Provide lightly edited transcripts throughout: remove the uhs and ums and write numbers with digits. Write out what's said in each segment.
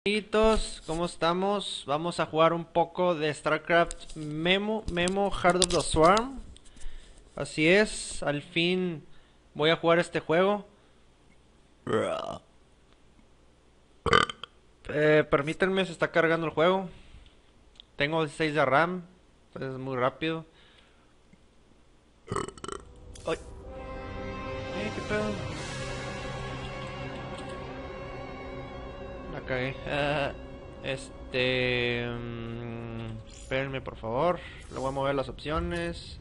Amiguitos, ¿cómo estamos? Vamos a jugar un poco de StarCraft Memo Heart of the Swarm. Así es, al fin voy a jugar este juego. Permítanme, se está cargando el juego. Tengo 16 de RAM, pues es muy rápido. ¡Ay! ¿Qué pedo? La cagué. Espérenme por favor. Le voy a mover las opciones.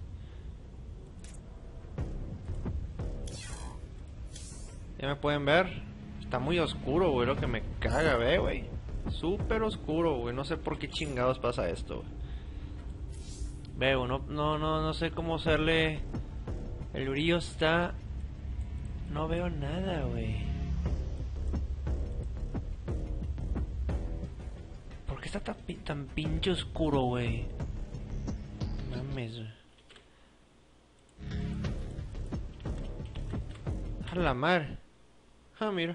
Ya me pueden ver. Está muy oscuro, güey. Lo que me caga, güey. Súper oscuro, güey. No sé por qué chingados pasa esto, güey. Veo, no sé cómo hacerle. El brillo está. No veo nada, güey. ¿Por qué está tan pinche oscuro, güey? Mames, güey. A la madre. Ah, mira.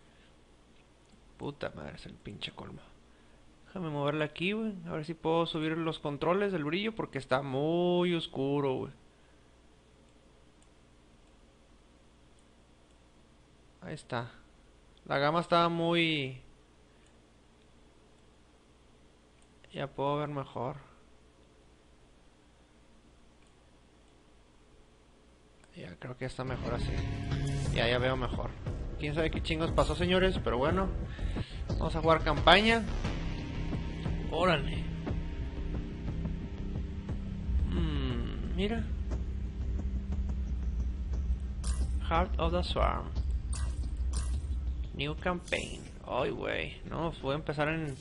Puta madre, es el pinche colmo. Déjame moverla aquí, güey. A ver si puedo subir los controles del brillo porque está muy oscuro, güey. Ahí está. La gama estaba muy... Ya puedo ver mejor. Ya creo que está mejor así. Ya veo mejor. Quién sabe qué chingos pasó, señores, pero bueno. Vamos a jugar campaña. Órale. Mira. Heart of the Swarm. New campaign. Ay, güey. No, voy a empezar en...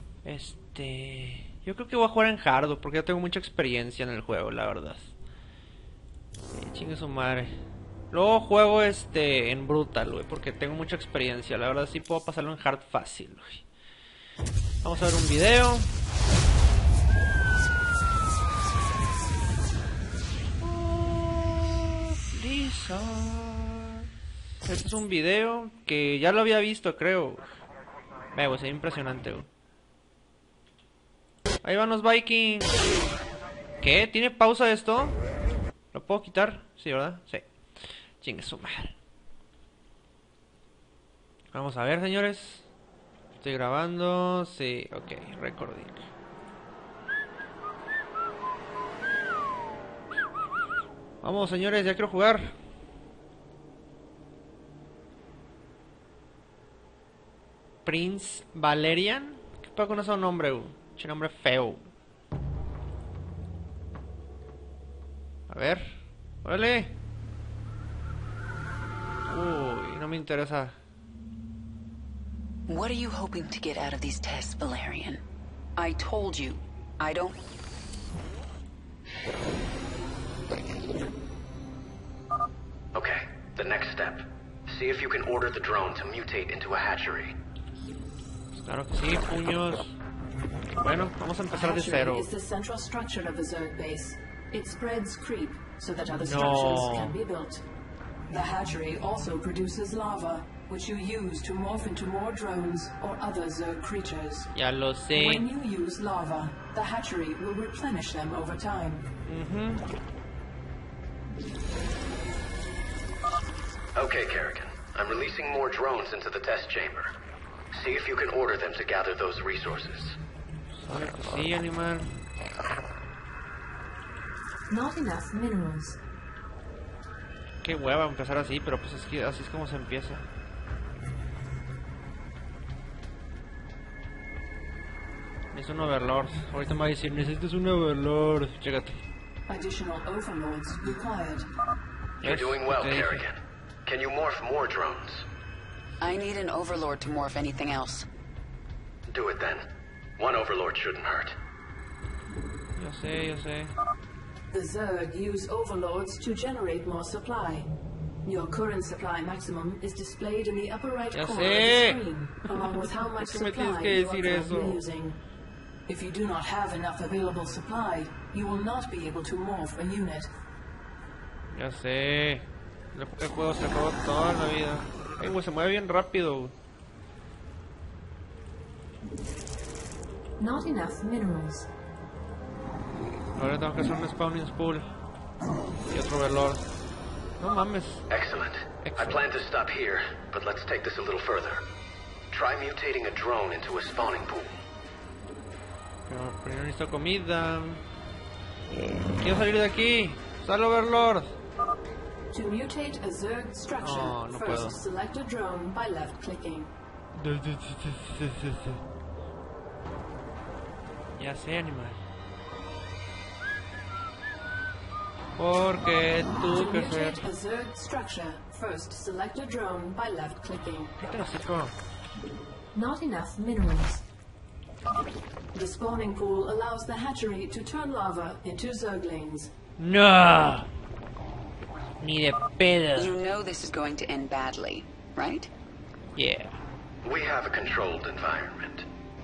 Yo creo que voy a jugar en Hard, porque ya tengo mucha experiencia en el juego, la verdad. Chingue su madre. Luego juego en Brutal, güey, porque tengo mucha experiencia. La verdad sí puedo pasarlo en Hard fácil, güey. Vamos a ver un video. Este es un video que ya lo había visto, creo. Güey, se ve impresionante, güey. Ahí van los Vikings. ¿Qué? ¿Tiene pausa esto? ¿Lo puedo quitar? Sí, ¿verdad? Sí. Chingue su madre. Vamos a ver, señores. Estoy grabando. Sí, ok, recording. Vamos, señores, ya quiero jugar. Prince Valerian. ¿Qué pasa con ese nombre, güey? Che nombre feo. A ver. ¡Órale! Uy, no me interesa. What are you hoping to get out of these tests, Valerian? I told you, I don't... Okay, the next step. See if you can order the drone to mutate into a hatchery. Claro que sí, puños. Bueno, vamos a empezar de cero. Is the central structure of the Zerg base. It spreads creep so that other structures can be built. The hatchery also produces lava, which you use to morph into more drones or other Zerg creatures. Ya lo sé. When you use lava, the hatchery will replenish them over time. Okay, Kerrigan. I'm releasing more drones into the test chamber. See if you can order them to gather those resources. Claro que sí, animal. Not enough minerals. Qué hueva empezar así, pero pues es que así es como se empieza. Es un overlord. Ahorita me va a decir, necesitas un overlord. Chécate. Additional overlords required. You're doing well, Kerrigan. Can you morph more drones? I need an overlord to morph anything else. Do it then. One overlord shouldn't hurt. Yo sé. The Zerg use overlords to generate more supply. Your current supply maximum is displayed in the upper right Ya corner sé. of the screen, along with how much ¿Por qué me supply tienes que you are decir eso? currently using. If you do not have enough available supply, you will not be able to morph a unit. Ya sé. El juego se acabó toda la vida. Güey, se mueve bien rápido. Not enough minerals. Ahora tengo que hacer un spawning spool. Y otro velor. No mames. Excellent. I plan to stop here, but let's take this a little further. Try mutating a drone into a spawning pool. Pero primero necesito comida. Quiero salir de aquí. Sal, Overlord. To mutate a Zerg structure, Oh, no first puedo. select a drone by left-clicking. Ya sé, animal. Porque To tú que ser. mutate a Zerg structure, first select a drone by left-clicking. ¿Qué te lo saco? Not enough minerals. The spawning pool allows the hatchery to turn lava into Zerglings. No. Ni de pedo. You know this is going to end badly, right? Yeah. We have a controlled environment.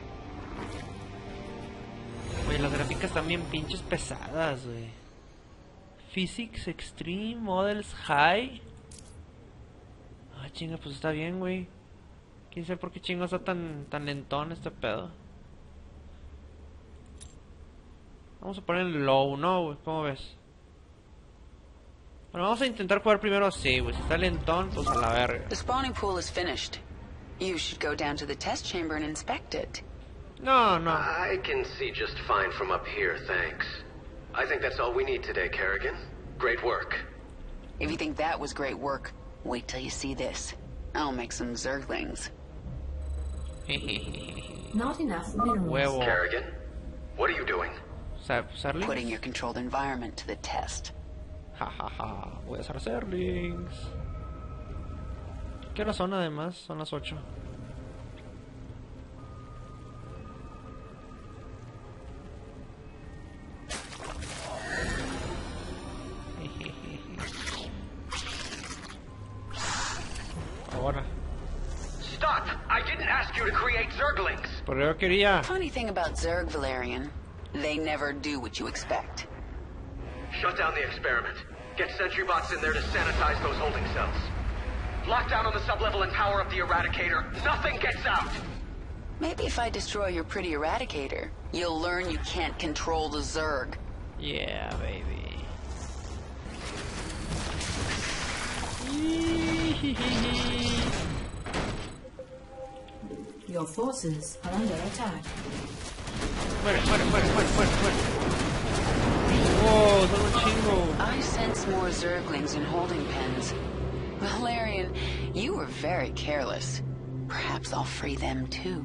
Oye, las gráficas están bien pinches pesadas, güey. Physics Extreme, Models High. Ah, chinga, pues está bien, güey. Quién sabe por qué chingo está tan lentón este pedo. Vamos a poner en low, ¿no, güey? ¿Cómo ves? Bueno, vamos a intentar jugar primero así, güey. Si está lentón, pues a la verga. The spawning pool is finished. You should go down to the test chamber and inspect it. No, no. I can see just fine from up here, thanks. I think that's all we need today, Kerrigan. Great work. If you think that was great work, wait till you see this. I'll make some Zerglings. Not enough minerals. Huevo. Kerrigan, what are you doing? ¿Serlings? Putting your controlled environment to the test. Ja, ja, ja. Voy a hacer Serlings. ¿Qué horas son además? Son las 8. Ahora. Stop! I didn't ask you to create Zerglings! Pero yo quería. Funny thing about Zerg, Valerian, they never do what you expect. Shut down the experiment. Get sentry bots in there to sanitize those holding cells. Lock down on the sublevel and power up the Eradicator. Nothing gets out! Maybe if I destroy your pretty Eradicator, you'll learn you can't control the Zerg. Yeah, baby. Your forces are under attack. Muere, muere, muere, muere, muere, muere. Wow, son un chingo. I sense more Zerglings in holding pens. Valerian, you were very careless. Perhaps I'll free them too.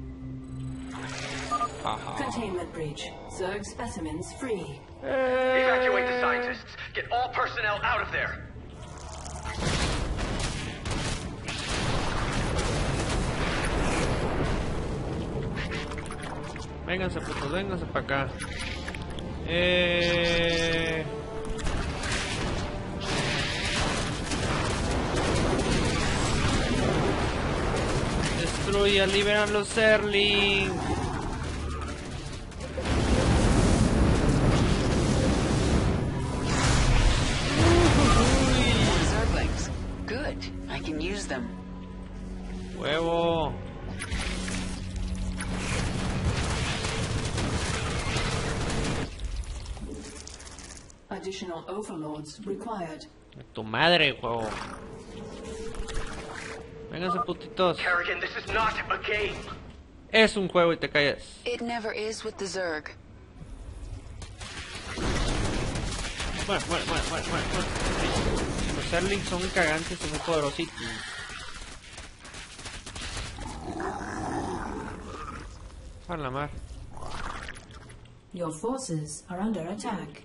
Containment breach. Zerg specimens free. Evacuate the scientists. Get all personnel out of there. Vénganse, putos, vénganse para acá. Destruya, liberan los Zerlings. Zerglings. Good. I can use them. Huevo. Additional overlords required. Tu madre, juego. Vénganse, putitos. Kerrigan, this is not a game. Es un juego y te callas. It never is with the Zerg. Bueno, bueno, bueno, bueno, bueno, bueno. Los Zerlings son cagantes y muy poderositos. A la mar. Your forces are under attack.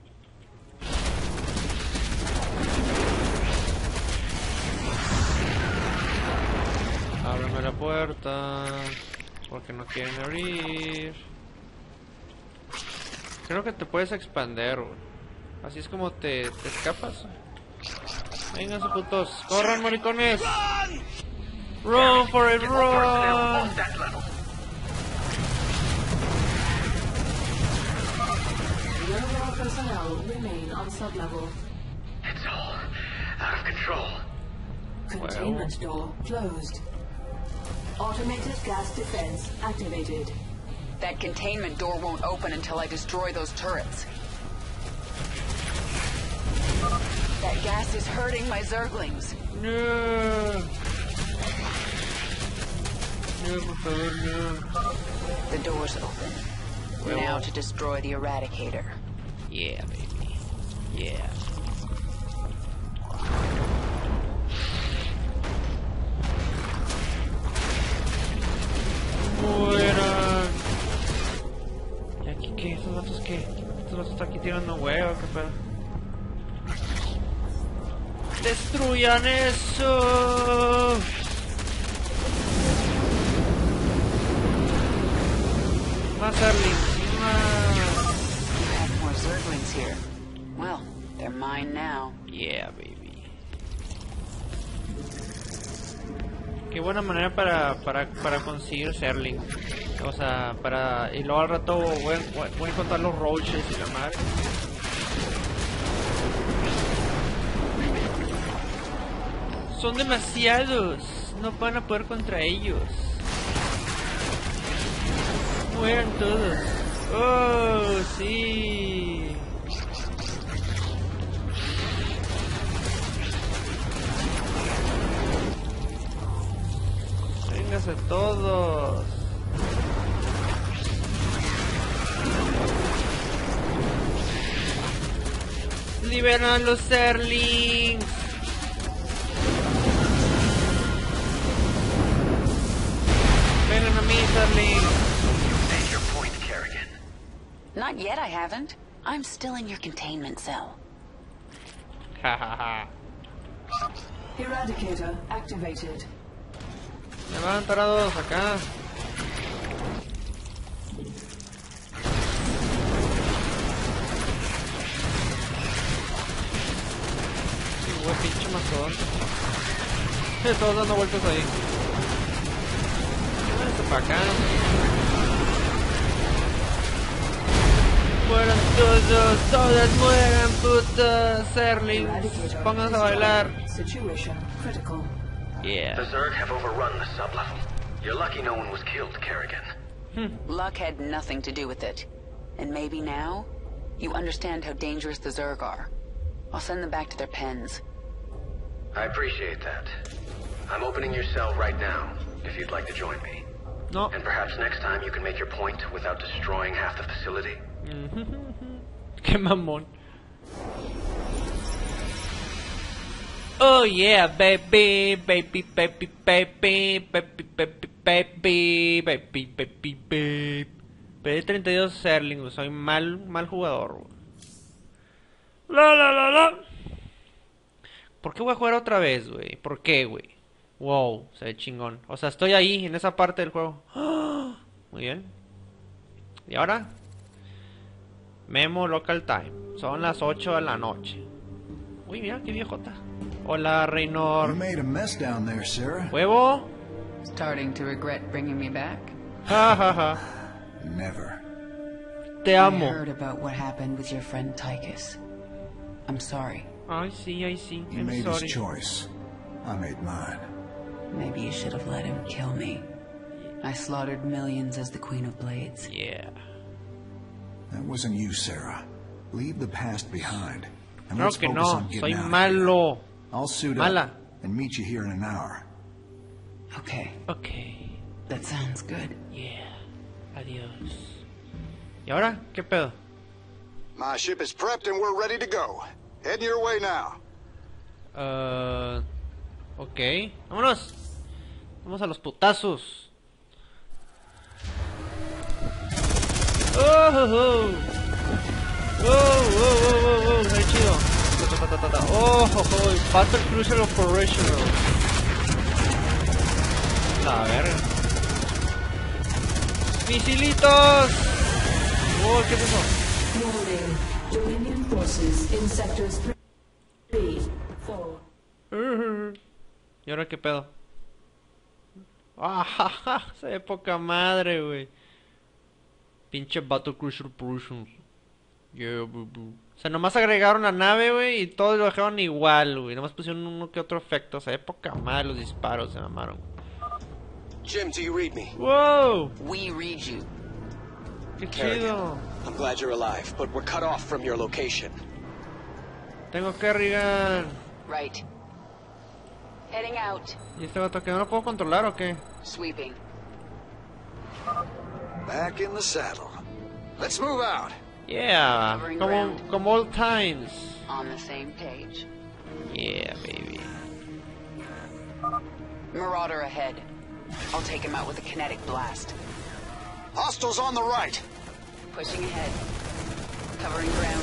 Ábreme la puerta. Porque no quieren abrir. Creo que te puedes expander, güey. Así es como te escapas. Vénganse, putos. ¡Corran, maricones! ¡Run for it, Get all personnel run! on that level. The overall personnel remain on sublevel. It's all out of control. Containment door closed. Automated gas defense activated. That containment door won't open until I destroy those turrets. That gas is hurting my Zerglings. No. No, por favor, no. The door's open. Now to destroy the Eradicator. Yeah, baby. Yeah. Mueran. ¿Y aquí qué? ¿Estos vatos qué? ¿Estos vatos están aquí tirando huevo? ¿Qué pedo? ¡Destruyan eso! Más Zerglings. You have more Zerglings here. Well, they're mine now. Yeah, baby. Qué buena manera para conseguir Zerling. O sea, para... Y luego al rato voy a encontrar los roaches y la madre. Son demasiados. No van a poder contra ellos. Mueran todos. Oh, sí. Véngase todos. Liberan a los Zerlings. Vengan a mí, Zerlings. Make your point, Kerrigan. Not yet, I haven't. I'm still in your containment cell. Jajaja. Eradicator activated. Me van tarados acá. Sí, güey, pinche mastodonte. Todos dando vueltas ahí. Váyanse para acá. Mueran todos, todas mueran, putas Zerlings. Pónganse a bailar. Situation critical. Yeah. The Zerg have overrun the sublevel. You're lucky no one was killed, Kerrigan. Luck had nothing to do with it. And maybe now, you understand how dangerous the Zerg are. I'll send them back to their pens. I appreciate that. I'm opening your cell right now, if you'd like to join me. No. And perhaps next time you can make your point without destroying half the facility. Qué mamón. Oh yeah, baby, baby, baby, baby, baby, baby, baby, baby, baby, baby. Pedí 32 Zerling, soy mal jugador. La. ¿Por qué voy a jugar otra vez, güey? ¿Por qué, güey? Wow, se ve chingón. O sea, estoy ahí, en esa parte del juego. Muy bien. ¿Y ahora? Memo local time. Son las 8 de la noche. Uy, mira, qué viejota. Hola, Reynor. You made a mess down there, Sarah. ¿Huevo? Starting to regret bringing me back? Ja, ja, ja. Never. Te I amo. heard about what happened with your friend Tychus. I'm sorry. Ay, sí, ay, sí. He I'm made sorry. his choice. I made mine. Maybe you should have let him kill me. I slaughtered millions as the Queen of Blades. Yeah. That wasn't you, Sarah. Leave the past behind. And Claro let's que focus no. on getting Soy out of here. malo. I'll suit Mala. up and meet you here in an hour. Okay, Ok. that sounds good. Yeah. Adiós. ¿Y ahora? ¿Qué pedo? My ship is prepped and we're ready to go. Heading your way now. Ok. Vámonos. Vamos a los putazos. Oh, oh, oh. Oh, está chido. Oh, oh, oh. Battle Cruiser Operational. La verga. ¡Misilitos! Oh, ¿qué es eso? Warning. Dominion forces in sectors 3, 4. ¿Y ahora qué pedo? ¡Ah! Se ve poca madre, güey. Pinche Battle Cruiser Operations. Yeah, boo. O sea, nomás agregaron la nave, güey, y todos lo dejaron igual, güey. Nomás pusieron uno que otro efecto. O sea, de poca madre los disparos, se mamaron. Jim, do you read me? ¡Wow! We read you. Qué Kerrigan, chido. I'm glad you're alive, but we're cut off from your location. Tengo Kerrigan. Right. Heading out. ¿Y este vato que no lo puedo controlar o qué? Sweeping. Back in the saddle. Let's move out. Yeah, Covering como, ground. como old times. On the same page. Yeah, baby. Marauder ahead. I'll take him out with a kinetic blast. Hostiles on the right. Pushing ahead. Covering ground.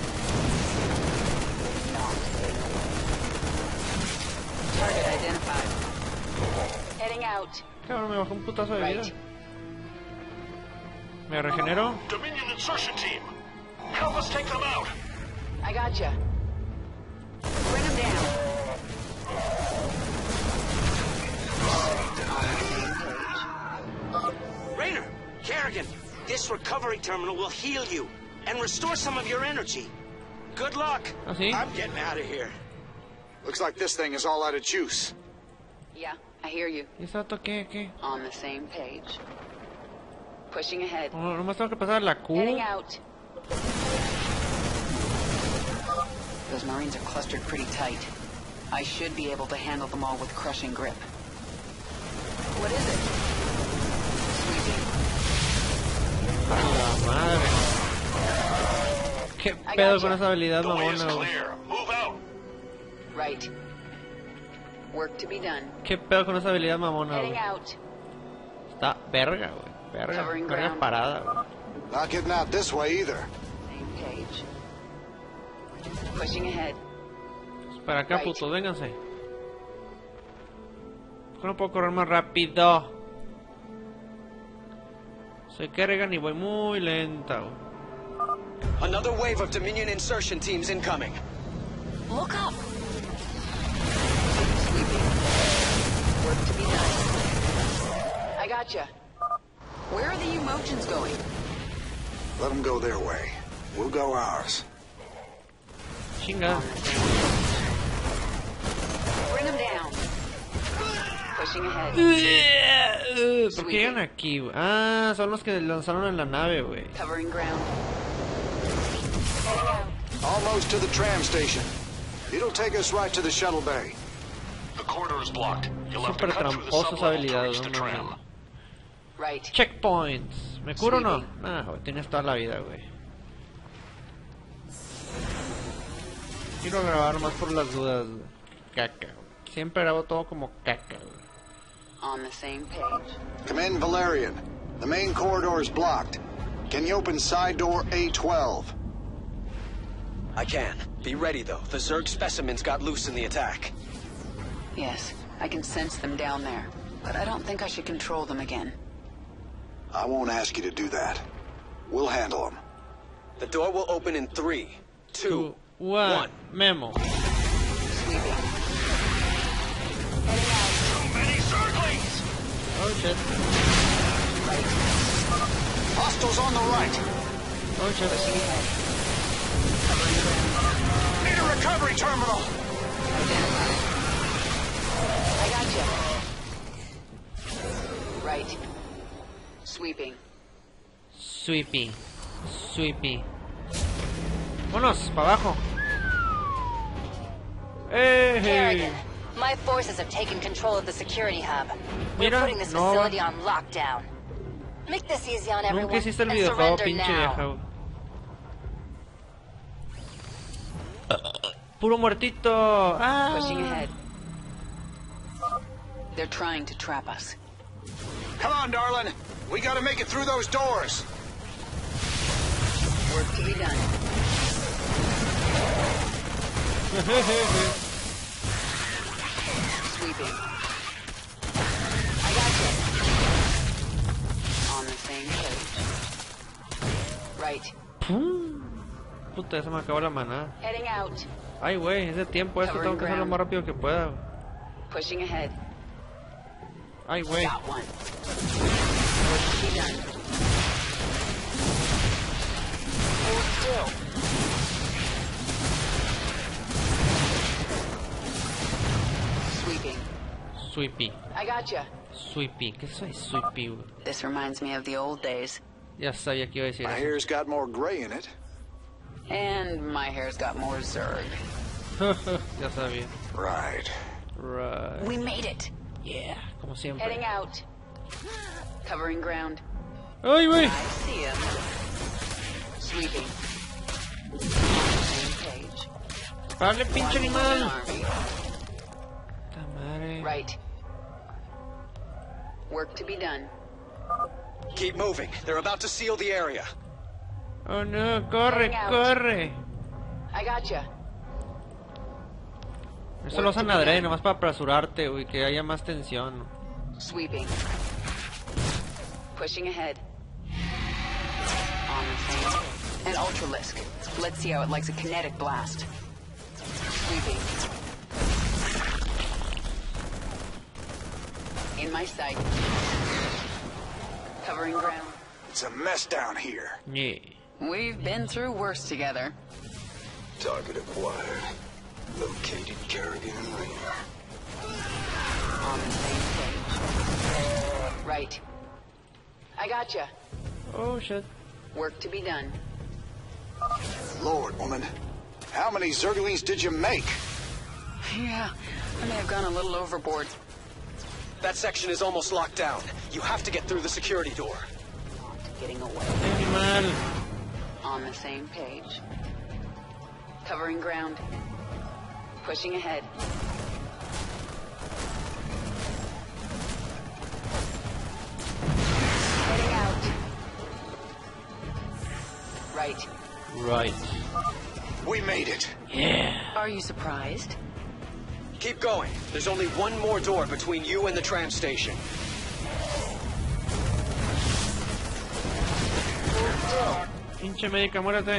Not getting away. Target identified. Heading out. Cabrón, me bajó un putazo de vida. Right. Me regenero. Dominion insertion team. Help us take them out. I gotcha. Bring him down. Raynor, Kerrigan, this recovery terminal will heal you and restore some of your energy. Good luck. ¿Ah, sí? I'm getting out of here. Looks like this thing is all out of juice. Yeah, I hear you. ¿Y este vato qué? ¿Qué? On the same page. Pushing ahead. No, nomás tengo que pasar la Q. Heading out. Those Marines are clustered pretty tight. I should be able to handle them all with crushing grip. What is it? Sweeping. A la madre. ¿Qué I pedo gotcha. con esa habilidad The way is mamona, güey? clear. Move out. Right. Work to be done. ¿Qué pedo con esa habilidad mamona, Heading güey? out. Está verga, güey. Verga. Covering Verga ground. parada, güey. Not getting out this way either. Same page. Pushing ahead. Para acá, Right. putos, vénganse. ¿Por qué no puedo correr más rápido? Soy Kerrigan y voy muy lenta, güey. Another wave of Dominion insertion teams incoming. Look up. Sweeping. Work to be done. I gotcha. Where are the Emotions going? Let them go their way. We'll go ours. Chinga. Bring them down. Pushing ahead. ¿Por qué llegan aquí, güey? Ah, son los que lanzaron en la nave, güey. Covering ground. Almost to the tram station. It'll take us right to the shuttle bay. The corridor is blocked. You'll have to Súper cut through the tramposa esa sublevel to habilidad, reach the no tram. mames. Right. Checkpoints. ¿Me curo o no? Sweeping. Nah, güey, tienes toda la vida, güey. Quiero grabar más por las dudas, güey. Caca, güey. Siempre grabo todo como caca, güey. On the same page. Come in, Valerian. The main corridor is blocked. Can you open side door A12? I can. Be ready, though. The Zerg specimens got loose in the attack. Yes, I can sense them down there. But I don't think I should control them again. I won't ask you to do that. We'll handle them. The door will open in 3, 2, 1. Memo. Sweeping. Heading out. Too many Zerglings! Oh shit. Right. Hostiles on the right. Oh shit. Pushing ahead. Covering ground. Need a recovery terminal. Identified. I gotcha. Right. Sweeping. Sweepy. Sweepy. Vámonos, para abajo. Hey. Kerrigan, my forces have taken control of the security hub. We're Mira, putting this no. facility on lockdown. Make this easy on everyone Nunca hiciste el and videojuego, surrender pinche now. vieja, güey. Puro muertito. Ah. Pushing ahead. They're trying to trap us. Come on, darling. We gotta make it through those doors. Work to be done. Sweeping. I gotcha. On the same page. Right. Puta, ya se me acabó la manada. Heading out. Ay, güey, es de tiempo esto, tengo que hacerlo lo más rápido que pueda. Güey. Pushing ahead. Ay, güey. Got one. Work to be done. Hold still. Sweeping. Sweepy. I gotcha. Sweepy. ¿Qué soy Sweepy, güey? This reminds me of the old days. Ya sabía que iba a decir My eso. hair's got more gray in it. And my hair's got more Zerg. Ya sabía. Right. Right. We made it. Yeah, como siempre. Heading out. Covering ground. ¡Ay, güey! I see him. Sweeping. Same page. ¡Dale, pinche One animal! army. ¡Ta madre! Right. Work to be done. Keep moving. They're about to seal the area. ¡Oh, no! ¡Corre, Heading out. corre! I gotcha. Eso lo usan adrede, nomás para apresurarte, güey, que haya más tensión. Sweeping. Pushing ahead. On the same. An Ultralisk. Let's see how it likes a kinetic blast. Sweeping. In my sight. Covering ground. It's a mess down here. Yeah. We've been through worse together. Target acquired. Located Kerrigan and Raynor. On the same page. Right. I gotcha. Oh, shit. Work to be done. Lord, woman. How many Zerglings did you make? Yeah, I may have gone a little overboard. That section is almost locked down. You have to get through the security door. Not getting away. Animal. On the same page. Covering ground. Pushing ahead. Heading out. Right. Right. We made it. Yeah. Are you surprised? Keep going. There's only one more door between you and the tram station. Pinche médica, muérete.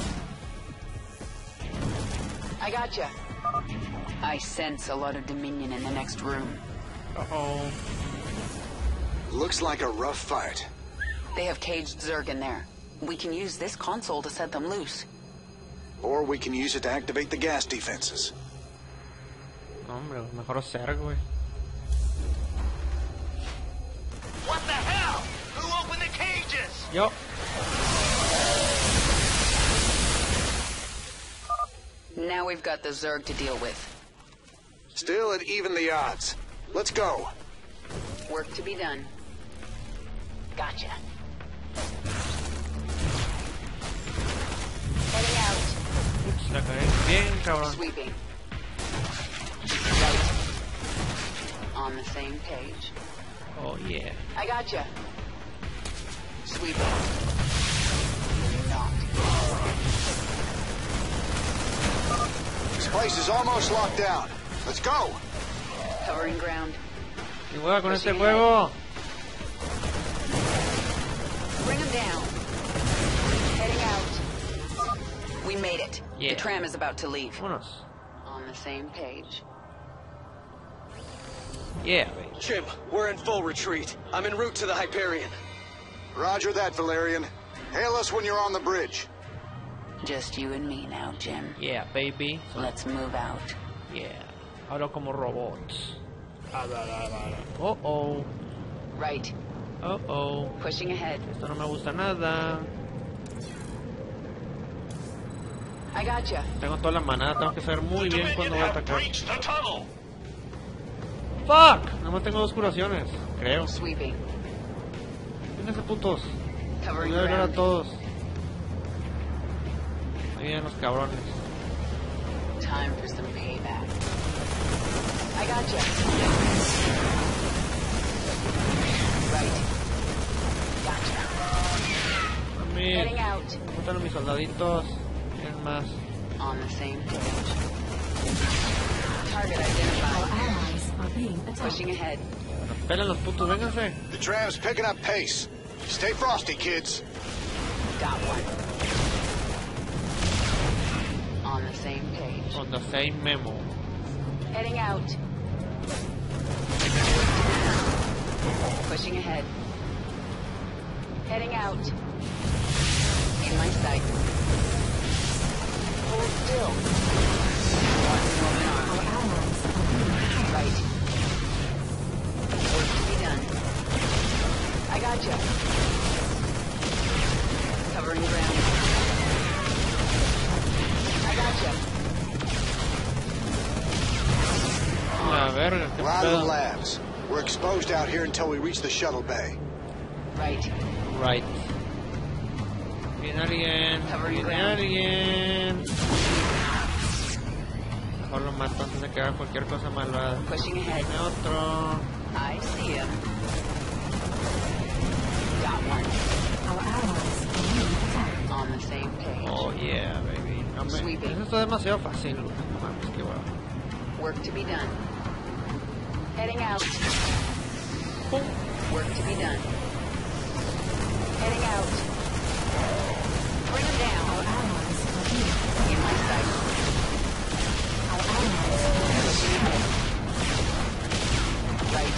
I gotcha. I sense a lot of Dominion in the next room. Uh-oh. Looks like a rough fight. They have caged Zerg in there. We can use this console to set them loose. Or we can use it to activate the gas defenses. No, hombre, mejor Zerg, güey. What the hell? Who opened the cages? Yo. Now we've got the Zerg to deal with. Still at even the odds. Let's go. Work to be done. Gotcha. Heading out. Ups, la cagué. Bien, cabrón. Sweeping. Right. On the same page. Oh, yeah. I gotcha. Sweeping. Not. This place is almost locked down. Let's go. Covering ground. Y juega con este juego. Bring them down. Heading out. We made it. Yeah. The tram is about to leave. Vámonos. On the same page. Yeah, baby. Jim, we're in full retreat. I'm en route to the Hyperion. Roger that, Valerian. Hail us when you're on the bridge. Just you and me now, Jim. Yeah, baby. Let's move out. Yeah. Hablo como robots. Oh-oh. Right. Oh-oh. Pushing ahead. Esto no me gusta nada. I gotcha. Tengo toda la manada, tengo que saber muy bien Dominion cuándo voy a have atacar. breached the tunnel. ¡Fuck! Nada más tengo 2 curaciones, creo. Sweeping. Vénganse, putos. Covering Voy a hablar a ground. todos. Ahí vienen los cabrones. Time for some payback. I gotcha. Right. Gotcha. Heading out. Matan a mis soldaditos. Miren más. On the same page. Target Our identified. allies are being attacked. Pushing ahead. Pelan los putos, vénganse. The tram's picking up pace. Stay frosty, kids. Got one. On the same page. On the same memo. Heading out. Pushing ahead. Heading out. In my sight. Hold still. One woman Our army. allies are being attacked. Right. Work to be done. I gotcha. We're out of the labs. We're exposed out here until we reach the shuttle bay. Right. Right. Viene alguien. Viene alguien. Mejor lo mato antes de que haga cualquier cosa malvada. Pushing ahead. Viene otro. I see him. Got one. Our allies are being attacked. On the same page. Oh yeah, baby. Hombre, Sweeping. eso está demasiado fácil. No mames, qué guapo. Work to be done. Heading out. Pum. Work to be done. Heading out. Bring him down. Our allies are being attacked. In my sight. Our allies Pushing ahead. Right.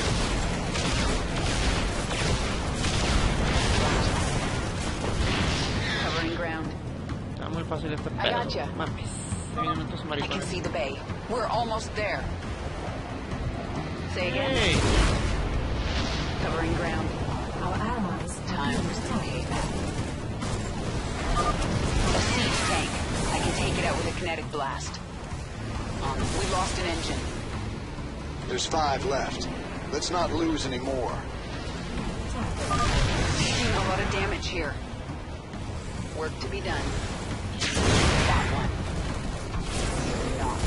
Covering ground. Está muy fácil este I pedo. gotcha. Mames. Se vienen estos I can maricones. see the bay. We're almost there. Say again. Hey. Covering ground. Our allies are Time being to attacked. pay back. A siege tank. I can take it out with a kinetic blast. We lost an engine. There's 5 left. Let's not lose any more. Taking a lot of damage here. Work to be done. That one. Not.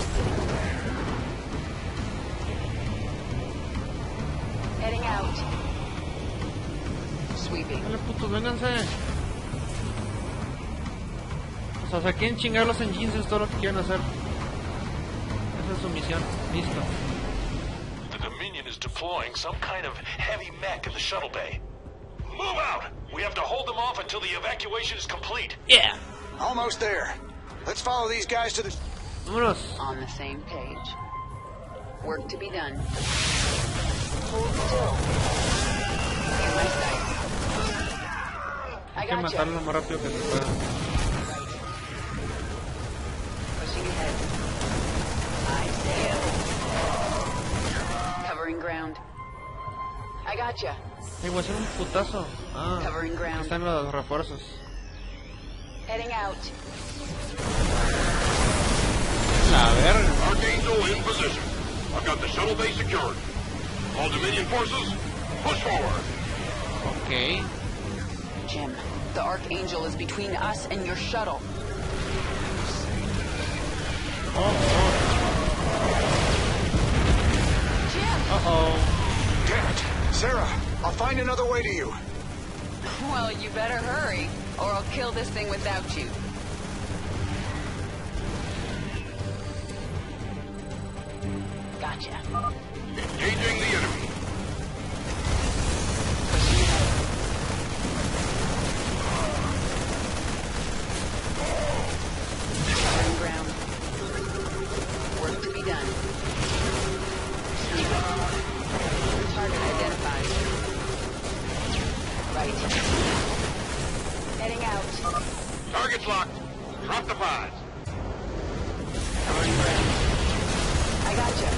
Heading out. Sweeping. Dale, putos, vénganse. O sea, quieren chingar los engines, es todo lo que quieren hacer. Esa es su misión. Listo. The Dominion is deploying some kind of heavy mech in the shuttle bay. Move out! We have to hold them off until the evacuation is complete. Yeah. Almost there. Let's follow these guys to the... Vámonos. On the same page. Work to be done. Hold still. In my sights. I Hay que got matarlo lo you. más rápido que se pueda. Pushing ahead. I see it. Covering ground. I got you. Hey, voy a hacer un putazo. Ah, Covering aquí ground. están los refuerzos. Heading out. La verga. Archangel in position. I've got the shuttle bay secured. All Dominion forces, push forward. Ok. Jim, the Archangel is between us and your shuttle. Oh, Jim! oh. Damn it. Sarah, I'll find another way to you. Well, you better hurry, or I'll kill this thing without you. Gotcha. Engaging the enemy. Covering ground. Work to be done. Target identified. Right. Heading out. Target's locked. Drop the pods. Covering ground. I gotcha.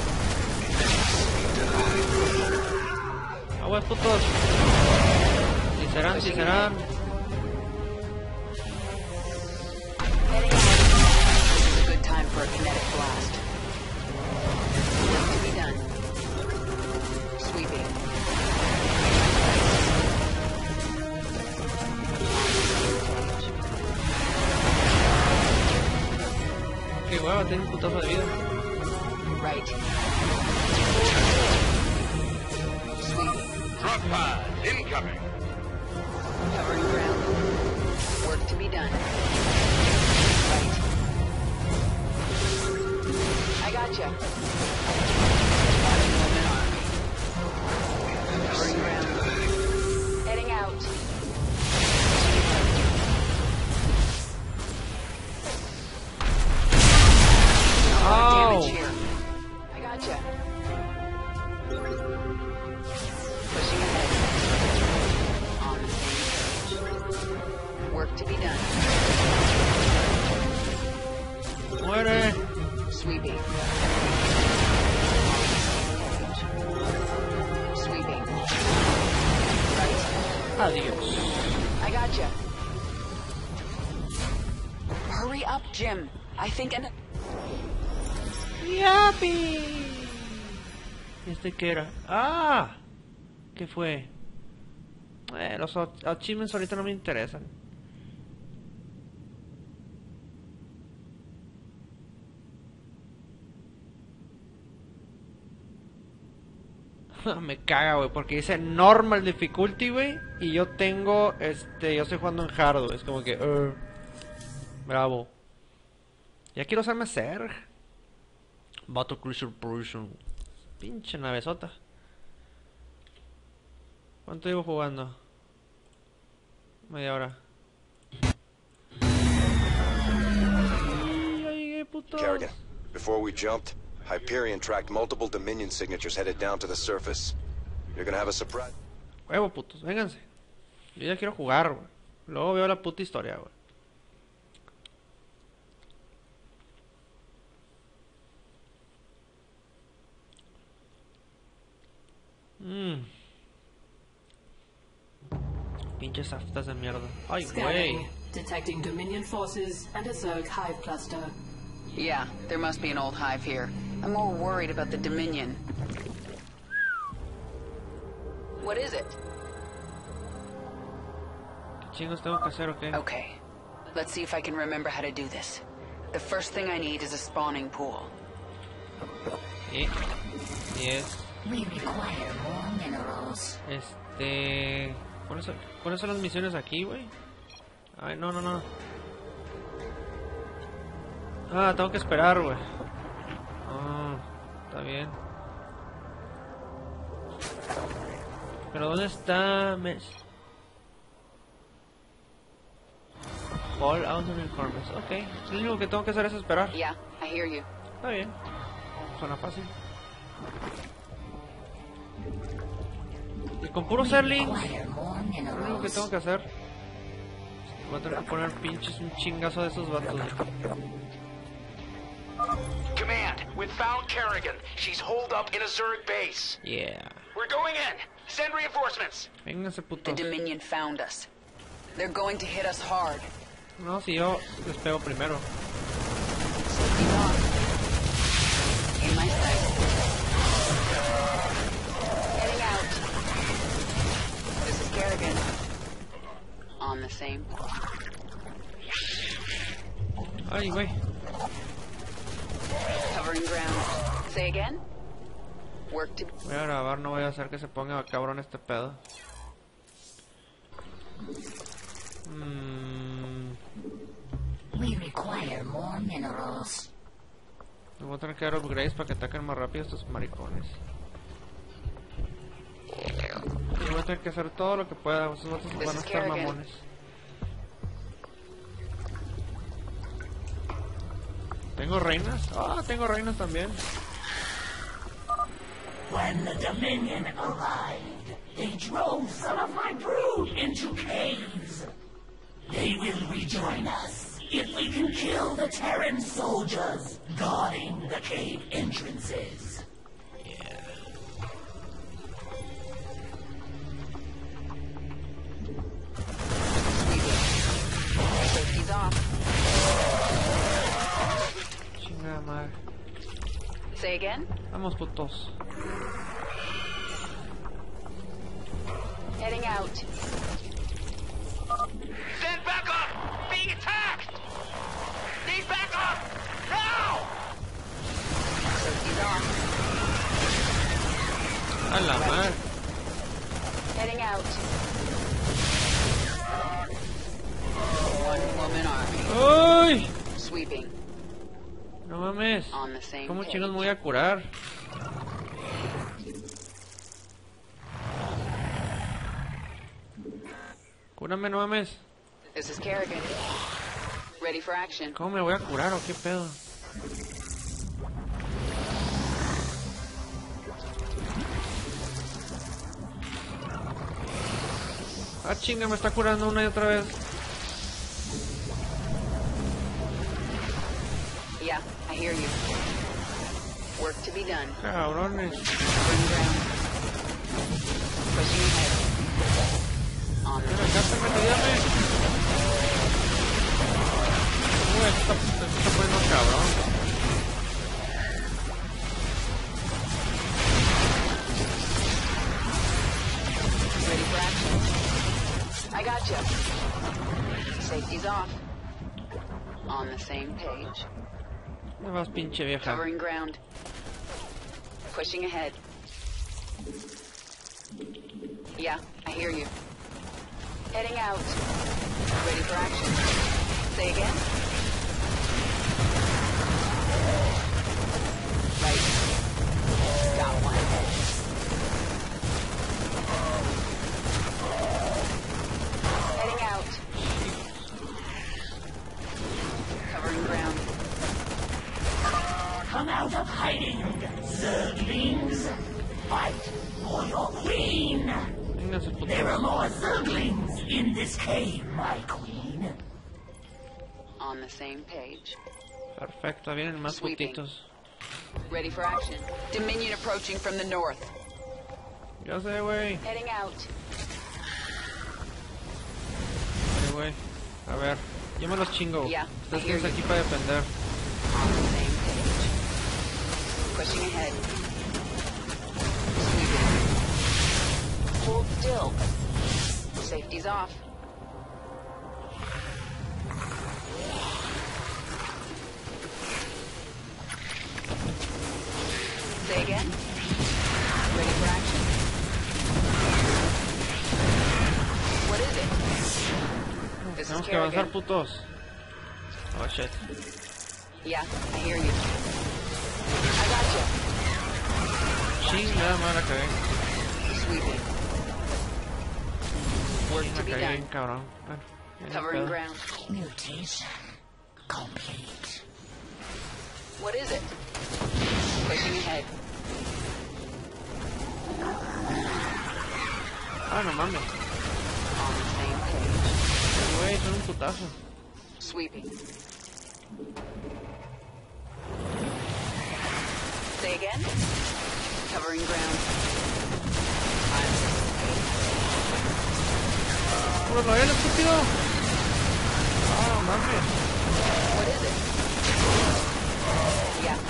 Aguas, putos. Si serán, si serán. Heading out. This is a good time for a kinetic blast. Work to be done. Sweeping. Qué hueva, tiene un putazo de vida. Right. Sweeping. Drop pods incoming. Covering ground. Work to be done. Right. I gotcha. Movement army. Covering ground. Heading out. Ow. Damage here. I gotcha. Pushing ahead. On the same page. Work to be done. Muere. Sweeping. Sweeping. Right. Adiós. I gotcha. Hurry up, Jim. I think an... Yappy. ¿Este qué era? ¡Ah! ¿Qué fue? Los achievements ahorita no me interesan. Me caga, güey, porque dice normal difficulty, güey, y yo tengo, yo estoy jugando en hard, güey. Es como que, bravo. Ya quiero usarme Zerg. Battle Cruiser Prussian. Pinche navezota. ¿Cuánto llevo jugando? Media hora. Ya llegué, puto. Kerrigan, before we jumped, Hyperion tracked multiple Dominion signatures headed down to the surface. You're gonna have a surprise. Huevo, putos, vénganse. Yo ya quiero jugar, güey. Luego veo la puta historia, güey. Pinches aftas de mierda. Ay, güey. Detecting Dominion forces and a Zerg hive cluster. Yeah, there must be an old hive here. I'm more worried about the Dominion. What is it? ¿Qué chingos tengo que hacer o qué? Okay, let's see if I can remember how to do this. The first thing I need is a spawning pool. Yes. We require more minerals. ¿Cuáles son las misiones aquí, güey? Ay, no. Ah, tengo que esperar, güey. Ah, está bien. Pero ¿dónde está All out of informers. Ok, lo único que tengo que hacer es esperar. Yeah, I hear you. Está bien. Suena fácil. Y con puro Zerling, lo único que tengo que hacer, voy a tener que poner pinches un chingazo de esos vatos. Command, we've found Kerrigan. She's holed up in a Zerg base. Yeah. We're going in. Send reinforcements. Vénganse, The putos. Dominion found us. They're going to hit us hard. No, si yo les pego primero. In my sight. Heading out. This is Kerrigan. On the same. Ay, güey. Covering ground. Say again? Work to... Voy a grabar, no voy a hacer que se ponga cabrón este pedo. We require more minerals. Me voy a tener que dar upgrades para que ataquen más rápido estos maricones. Y voy a tener que hacer todo lo que pueda. Esos vatos van a estar mamones. ¿Tengo reinas? Ah, tengo reinas también. When the Dominion arrived, they drove some of my brood into caves. They will rejoin us if we can kill the Terran soldiers guarding the cave entrances. Safety's off. Chingada madre. Say again? Vamos, putos. Heading out. Stand back up! Being attacked! Need back up! Now! Safety's off. A la madre. Heading out. One-woman army. ¡Uy! Sweeping. No mames. On the same ¿Cómo page. chingos me voy a curar? Cúrame, no mames. This is Kerrigan. Ready for action. ¿Cómo me voy a curar o qué pedo? Ah, chinga, me está curando una y otra vez. Yeah, I hear you. Work to be done. Cabrones. Bring ground. Pushing ahead. On the Ayúdame. Uy, esto está poniendo cabrón. I gotcha. Safety's off. On the same page. ¿Dónde vas, pinche vieja? Covering ground. Pushing ahead. Yeah, I hear you. Heading out. Ready for action. Say again. Right. Got one. Heading out. Covering ground. Come out of hiding, Zerglings. Fight for your queen. There are more Zerglings in this cave, my queen. On the same page. Perfecto, vienen más putitos. Ready for action. Dominion approaching from the north. Ya sé, güey. Heading out. Sí, güey. A ver, yo me los chingo. Yeah, Ustedes tienes aquí para defender. On the same page. Pushing ahead. Sweeping. Hold still. Safety's off. Say again. Ready for action. What is it? This is Tenemos que avanzar, Kerrigan. putos. Oh, shit. Yeah, I hear you. I gotcha. Chingada madre, la cagué. Sweeping. Work to be La cagué done. bien cabrón. Bueno, ya ni Covering pedo. ground. Mutation complete. What is it? Pushing ahead. Ah, no mames. On the same page. Güey, son un putazo. Sweeping. Say again. Covering ground. ¡Puro Noel, estúpido! Ah, no mames. What is it? Yeah.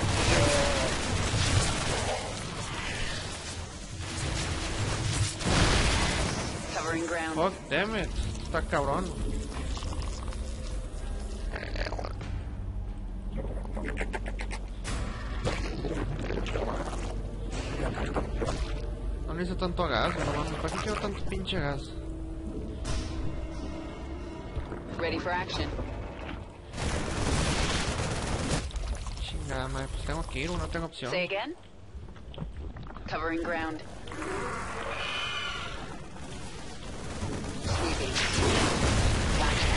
Covering ground. Fuck, damn it. Está cabrón. No necesito tanto gas, no mames. ¿Para qué quiero tanto pinche gas? Ready for action. Chingada madre, pues tengo que ir, no tengo opción. Say again. Covering ground. Sweeping. Gotcha.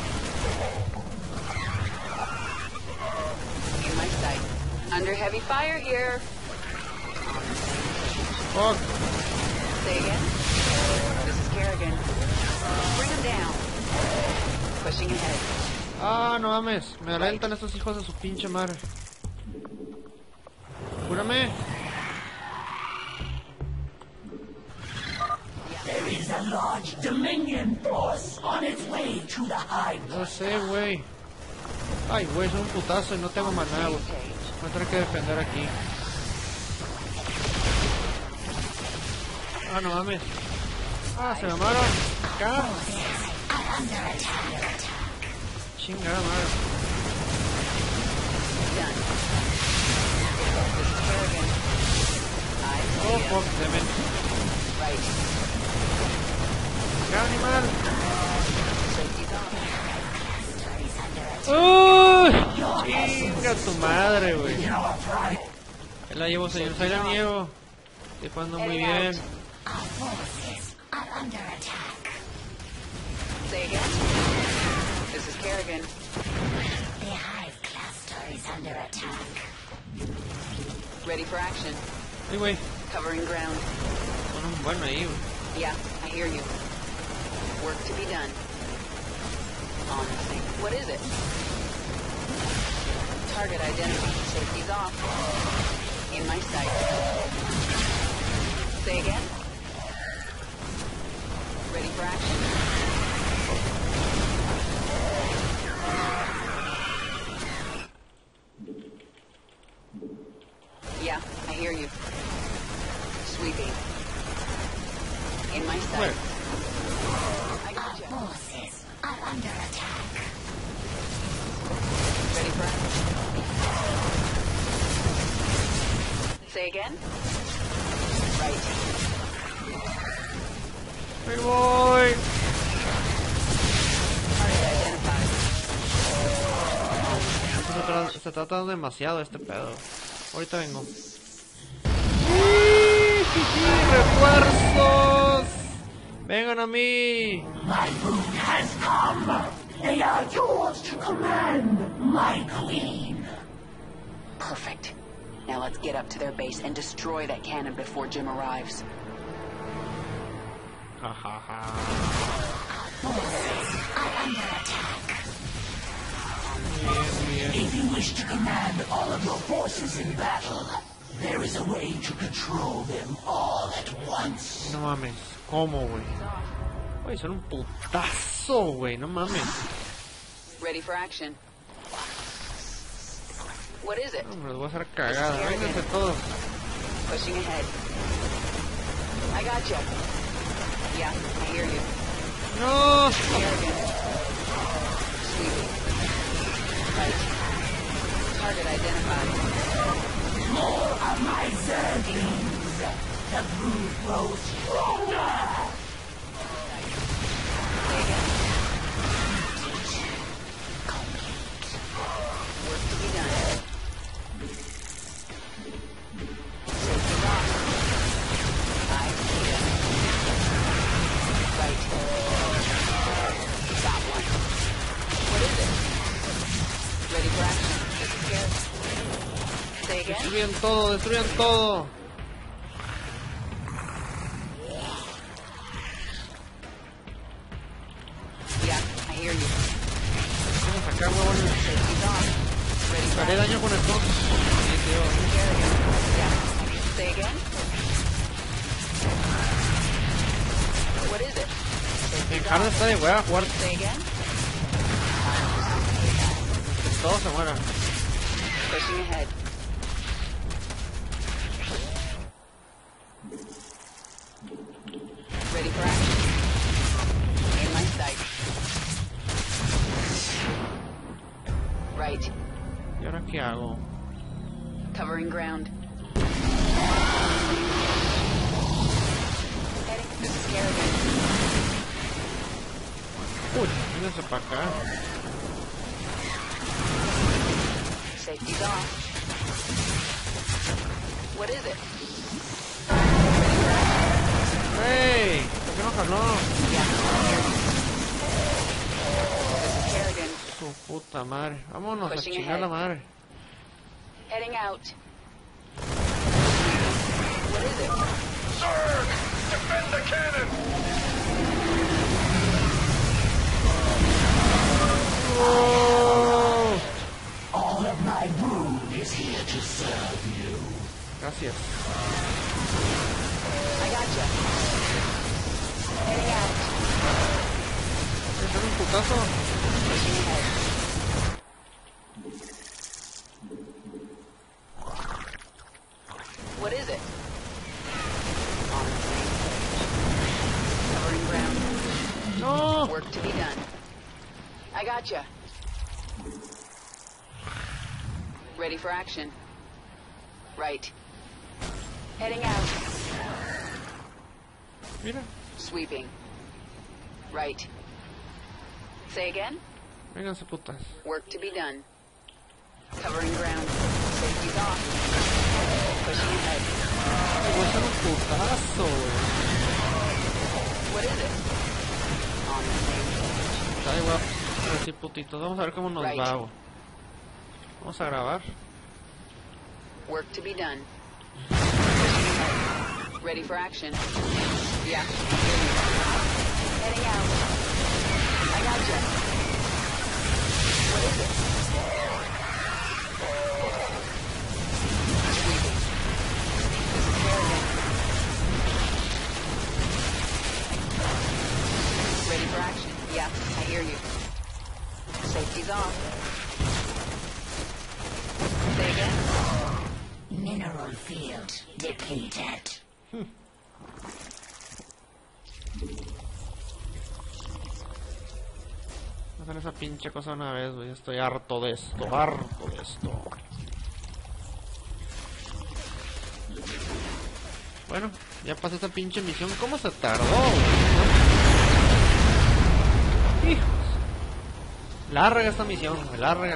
In my sight. Under heavy fire here. Fuck. Say again. This is Kerrigan. Bring him down. Pushing ahead. Ah, no mames. Me alentan estos hijos de su pinche madre. Júrame. There is a large Dominion force on its way to the hive. No sé, güey. Ay, güey, son un putazo y no tengo maná, güey. Voy a tener que defender aquí. Ah, no mames. Ah, se me amaron. Acá. Chingada madre. Oh, fuck, damn it. Acá, animal. Chinga tu madre, güey. Ahí la llevo, señor. Ahí la niego. Estoy jugando muy bien. Say again. This is Kerrigan. The hive cluster is under attack. Ready for action. Ay, güey. Covering ground. Bueno, ahí, güey. Yeah, I hear you. Work to be done. On the same. What is it? Target identity. Safety's off. In my sight. Say again. Ready for action. Yeah, I hear you. Sweeping. In my sight. I gotcha. under attack. Ready for action? Say again? Right. ¡Me voy! Target identified. Se está tratando demasiado este pedo. Ahorita vengo. ¡Refuerzos! ¡Vengan a mí! My food has come. They are yours to command, my queen. Perfect. Now let's get up to their base and destroy that cannon before Jim arrives. Ja ja ja. Forces are under attack. If you wish to command all of your forces in battle, there is a way to control them all at once. No mames. ¿Cómo, güey? Güey, son un putazo, güey. No mames. Ready for action. What is it? No, me los voy a hacer cagada. Vénganse todos. Pushing ahead. I got you. Yeah, I hear you. No. Kerrigan. Sweeping. Right. Target identified. More of my zerglings. The brood grows stronger. Say again. Work to be done. Safety lock. I see ya. Right. Stop one. What is it? Ready for action. This is Garrett. Say again. Destruyan todo, destruyan todo. Yeah, I hear you. Vamos acá, huevones. Safety's off. Ready for Haré action. daño con esto. Sí, tío. Kerrigan. Yeah. Say again. What is it? Safety's Encarna off. está de hueva jugar. Say again. Que todos se mueran. Pushing ahead. Ready for action. In my sight. Right. ¿Y ahora qué hago? Covering ground. Heading. This is Kerrigan. Uy, vénganse para acá. Safety's off. What is it? ¡Hey! ¿Por qué no jaló? Yeah. This is Kerrigan. Su puta madre. Vámonos a Pushing chingar ahead. la madre. Heading out. What is it? Sir! Defend the cannon! ¡Oh! All of my brood is here to serve you. Gracias. I gotcha. Heading out. ¿Es un putazo? Pushing ahead. What is it? On its way. Covering ground. ¡No! Work to be done. I gotcha. Ready for action. Right. Heading out. Mira. Sweeping. Right. Say again? Vénganse putas. Work to be done. Covering ground. Safety's off. Pushing ahead. Me voy a hacer un putazo, güey. What is it? On the same page. Está de guapo. Pero sí, putitos. Vamos a ver cómo nos Right. va, güey. Vamos a grabar. Work to be done. Pushing ahead. Ready for action. Yeah. Heading out. I gotcha. What is it? Sweeping. This is Kerrigan. Ready for action. Yeah, I hear you. Safety's off. Say again? Mineral field depleted. hacer esa pinche cosa una vez, güey. Estoy harto de esto, harto de esto. Bueno, ya pasé esta pinche misión. ¿Cómo se tardó, güey? Hijos. Larga esta misión, güey. Larga.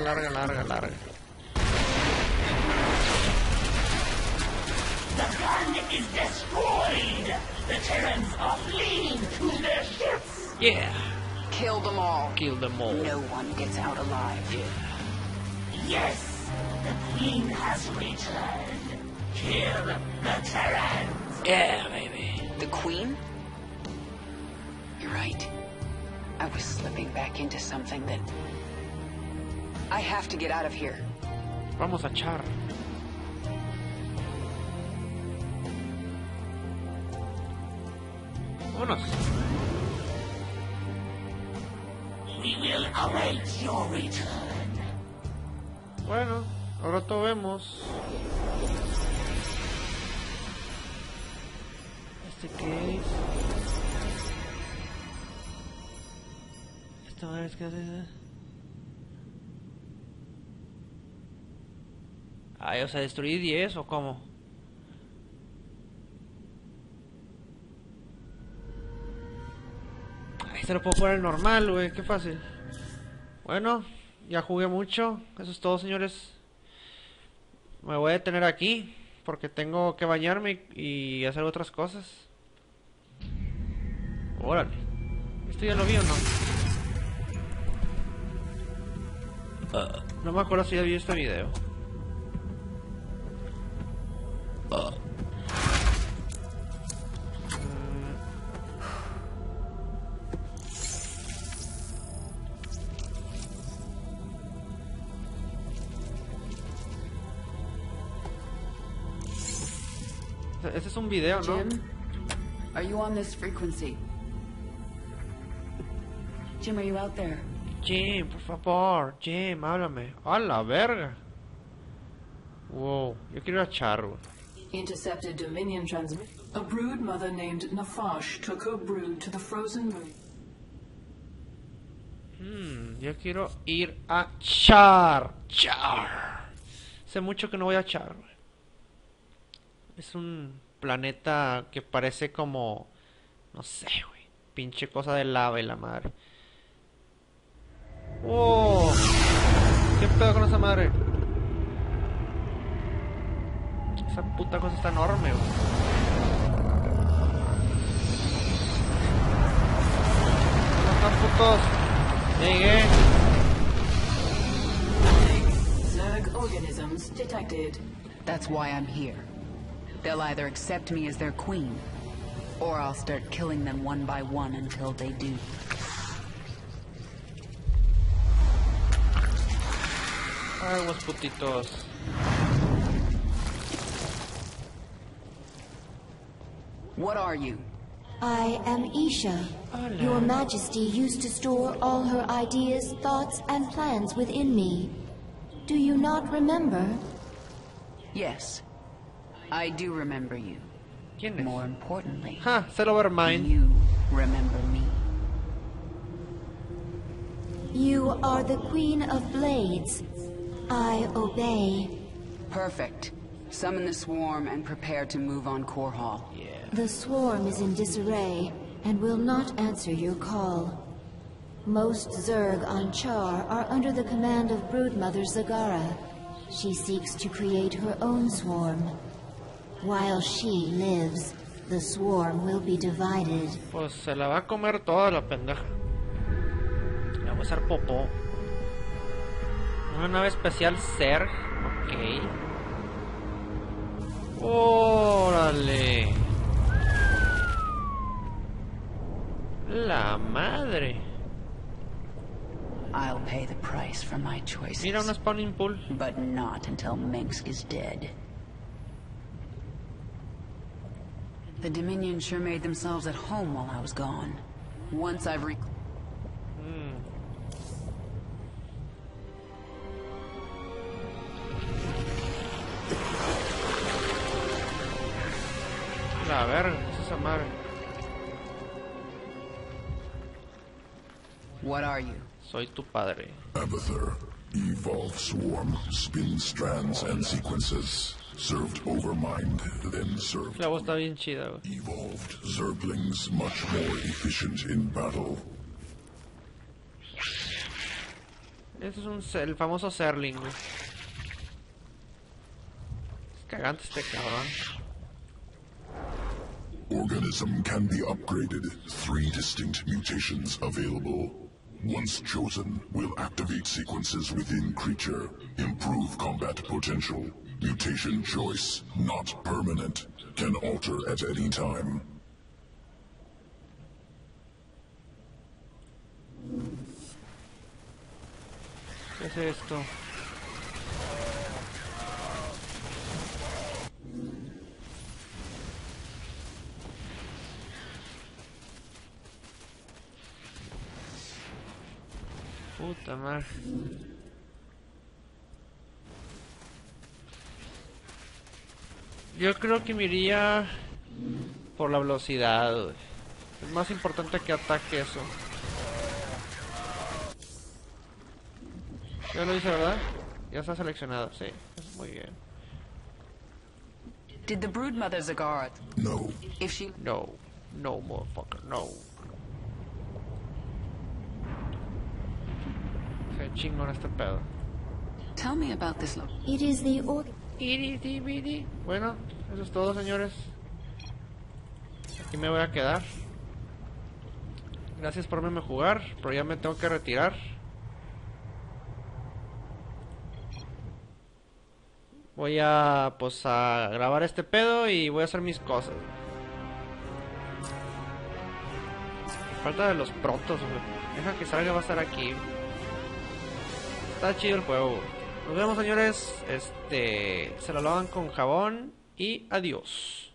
The gun is destroyed. The Terrans are fleeing to their ships. Yeah. Kill them all. Kill them all. No one gets out alive. Yeah. Yes, the Queen has returned. Kill the Terrans. Yeah, baby. The Queen? You're right. I was slipping back into something that... I have to get out of here. Vamos a echar. Vámonos. We will await your return. Bueno, ahora todo vemos. ¿Este qué es? Esta madre es que hace... Ay, o sea, destruí 10 o cómo. Ay, se lo puedo poner normal, güey, qué fácil. Bueno, ya jugué mucho. Eso es todo, señores. Me voy a detener aquí porque tengo que bañarme y hacer otras cosas. Órale. ¿Esto ya lo vi o no? No me acuerdo si ya vi este video. Ese es un video, ¿no? Jim, are you on this frequency? Jim, are you out there? Jim, por favor, Jim, háblame. ¡A la verga! Wow, yo quiero ir a Charro. Intercepted Dominion transmit. A brood mother named Nafash took her brood to the frozen moon. Yo quiero ir a Char. Hace mucho que no voy a Char. Es un planeta que parece como... No sé, güey. Pinche cosa de lava y la madre. ¡Oh! ¿Qué pedo con esa madre? Esa puta cosa está enorme, güey. ¿Cómo están, putos? Llegué. Zerg organisms detected. That's why I'm here. They'll either accept me as their queen, or I'll start killing them one by one until they do. Aguas, putitos. What are you? I am Isha. Hola. Your Majesty used to store all her ideas, thoughts, and plans within me. Do you not remember? Yes. I do remember you. ¿Quién es? More importantly, Ha, Silvermine. you remember me. You are the Queen of Blades. I obey. Perfect. Summon the swarm and prepare to move on Core Hall. Yeah. The swarm is in disarray and will not answer your call. Most Zerg on Char are under the command of Broodmother Zagara. She seeks to create her own swarm. While she lives, the swarm will be divided. Pues se la va a comer toda la pendeja. Le voy a hacer popó. Una nave especial Zerg. Ok. Órale. La madre. I'll pay the price for my choices. Mira, una spawning pool. But not until Minsk is dead. The Dominion sure made themselves at home while I was gone. Once I've La verga, ¿qué es esa madre? What are you? Soy tu padre. Abathur. Evolved swarm, spin strands and sequences. Served overmind, then served. La voz está bien chida, güey. Evolved Zerglings much more efficient in battle. Este es el famoso Zergling, güey. Es cagante este cabrón. Organism can be upgraded. 3 distinct mutations available. Once chosen, will activate sequences within creature. Improve combat potential. Mutation choice, not permanent. Can alter at any time. ¿Qué es esto? Puta madre. Yo creo que me iría por la velocidad, güey. Es más importante que ataque eso. Ya lo hice, ¿verdad? Ya está seleccionado, sí. Muy bien. Did the Broodmother Zagara... No. If she... No. No, motherfucker, no. Qué chingón este pedo. Tell me about this look. It is the Bueno, eso es todo, señores. Aquí me voy a quedar. Gracias por verme jugar, pero ya me tengo que retirar. Voy a, pues, a grabar este pedo y voy a hacer mis cosas. Falta de los protos, güey. Deja que salga, va a estar aquí. Está chido el juego. Nos vemos, señores. Se lo lavan con jabón y adiós.